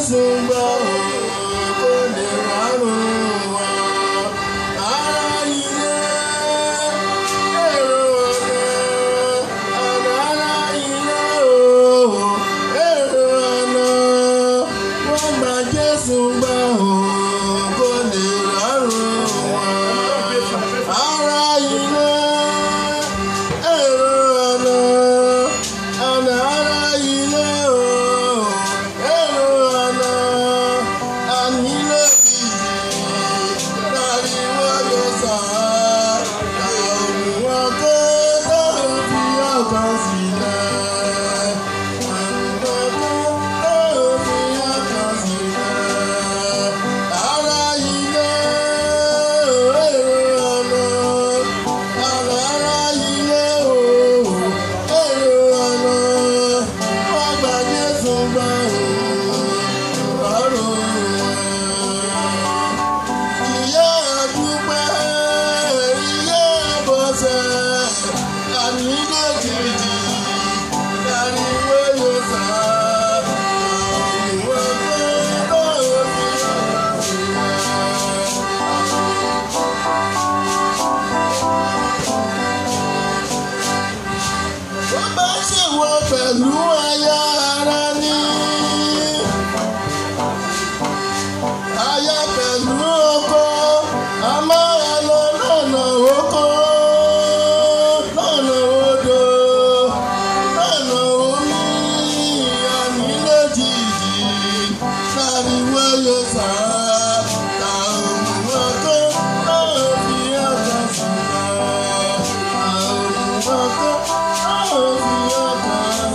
Jésù gbà kó lè rọrùn wá. Ará ilé èrò ọ̀nà ará ilé èrò ọ̀nà wọ́n gba Jésù gbà kó lè rọrùn wá. Ará ilé èrò ọ̀nà ará ilé èrò ọ̀nà ànílé ìdí tàbí wọ́n lè sọ àwọn ọkọ̀ tó fi ọkàn sílẹ̀. Pẹ̀lú aya ara ní aya pẹ̀lú ọkọ a máa lọ lọ́nà oko lọ́nà odò lọ́nà omi ànílé jìjì tàbí wáyé sá ta òun ọkọ náà fi ọkọ sílẹ̀ àwọn ọkọ náà fi ọkọ.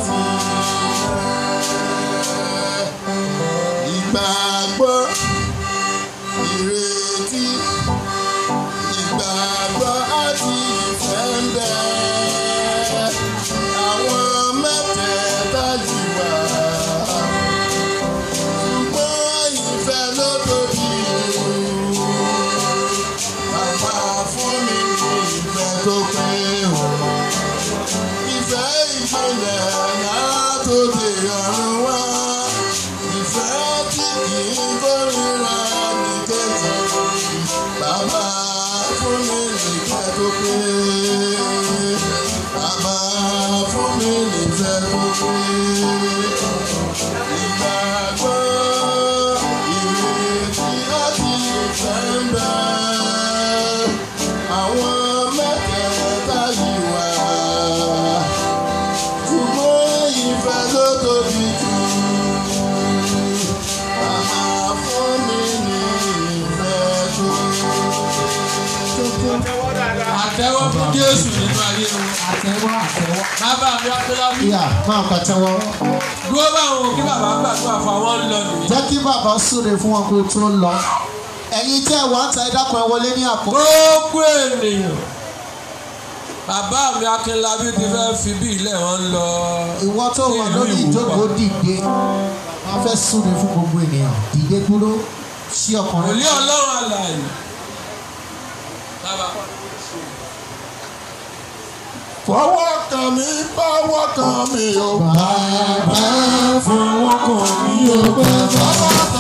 Ìgbàgbọ́, ìrètí, ìgbàgbọ́ àti ìfẹ́ ń bẹ. Àwọn mẹ́tẹ̀ẹ̀ta jù wá. Ṣùgbọ́n ìfẹ́ ló tóbi jù. Bàbá fún mi ní ìfẹ́ tó pé o. Ìfẹ́ ìpínlẹ̀ náà tó dé ọ̀run wá. Ìfẹ́ tí kì í kórìíra ní kejì. Bàbá fún mi nífẹ̀ẹ́ tó pé. Bàbá fún mi nífẹ̀ẹ́ tó pé. Ìgbàgbọ́, ìrètí àti ìfẹ́ ń bẹ. Àwọn mẹ́tẹ̀ẹ̀ta yìí wà. Ṣùgbọ́n ìfẹ́ ló tóbi jù. Àtẹ́wọ́ fún Jésù nínú ayé wọn. Àtẹ́wọ́. Bàbá mi Akílábí. Ìyá máa pàtẹ́wọ́. Dúró báwọn kí bàbá gbàdúrà fún àwọn ń lọ nìyí. Jẹ́ kí bàbá súre fún wọn kó tó lọ. Ẹ̀yin tẹ́ wọ́n ta ẹ̀dákan ẹ wọlé ní àpò. Gbogbo ènìyàn. Bàbá mi Akílábí ti fẹ́ fi bí ilé wọn lọ. Ìwọ tó wà lórí ìjókòó dìde. Wọ́n fẹ́ súre fún gbogbo ènìyàn. Dìde dúró sí ọkùnrin. Òlí Ọlọ́run alààyè. Bàbá. Fọwọ́ kàn mí, fọwọ́ kàn mí o. Bàbá fọwọ́ kàn mí o. Bàbá.